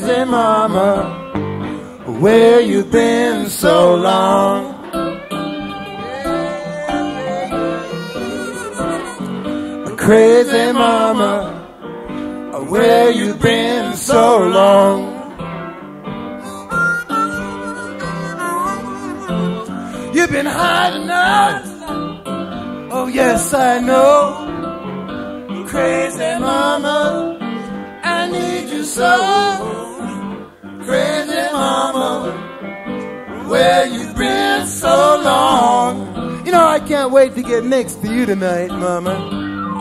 crazy mama, where you been so long? Crazy mama, where you been so long? You've been hiding out, oh yes I know. Crazy mama, I need you so. Crazy mama, where you been so long? You know I can't wait to get next to you tonight, mama.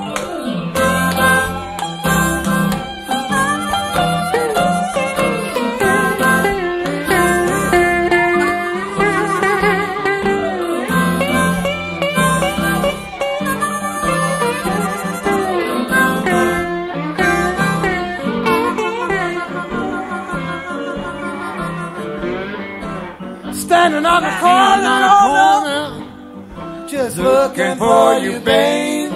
Standing on the corner, just looking for you, babe.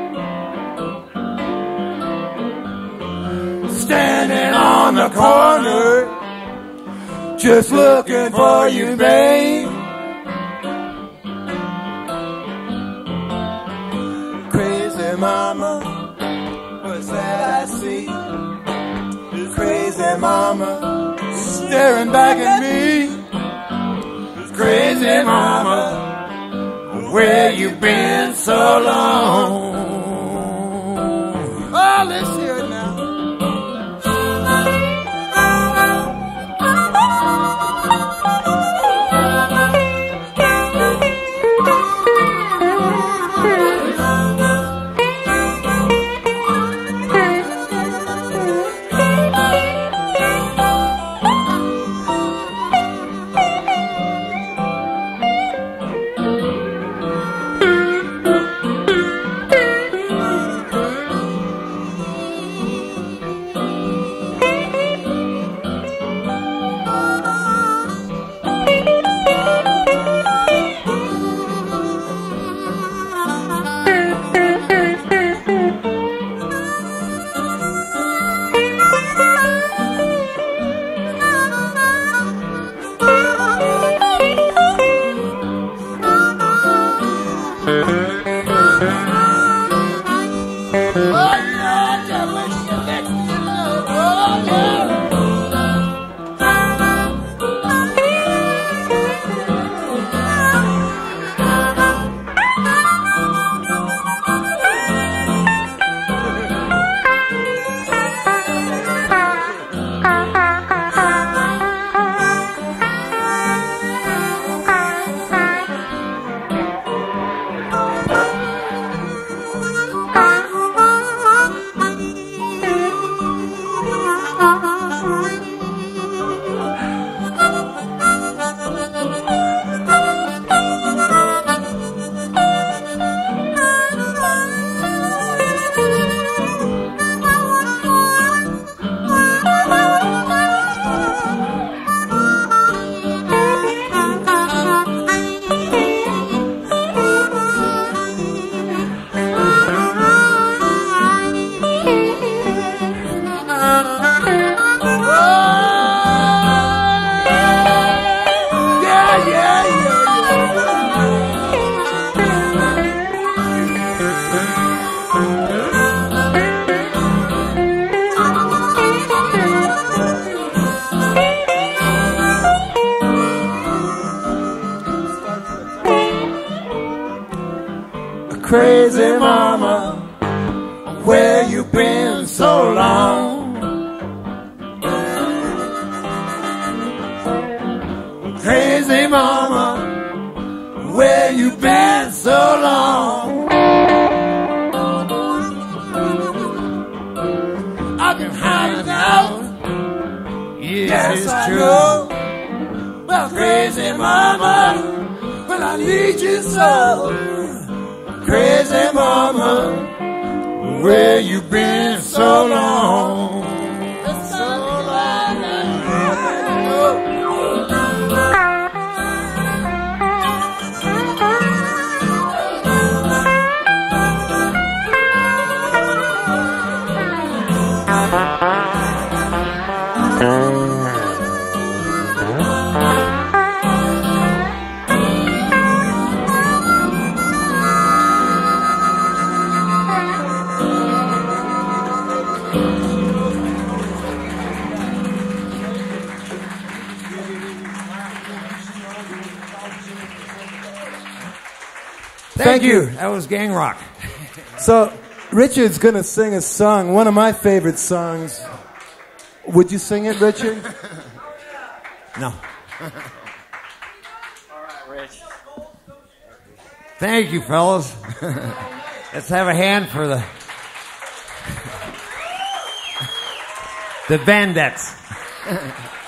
Standing on the corner, just looking for you, babe. Crazy mama, what's that I see? Crazy mama, staring back at me. Crazy mama, where you been so long? Oh, let's hear it now. Crazy mama, where you been so long? Crazy mama, where you been so long? I've been hiding out, yes it's true. Well, crazy mama, well I need you so. Crazy mama, where you been so long? So long. Oh. Thank you. That was Gang Rock. So, Richard's going to sing a song, one of my favorite songs. Would you sing it, Richard? No. All right, Rich. Thank you, fellas. Let's have a hand for the Vandettes.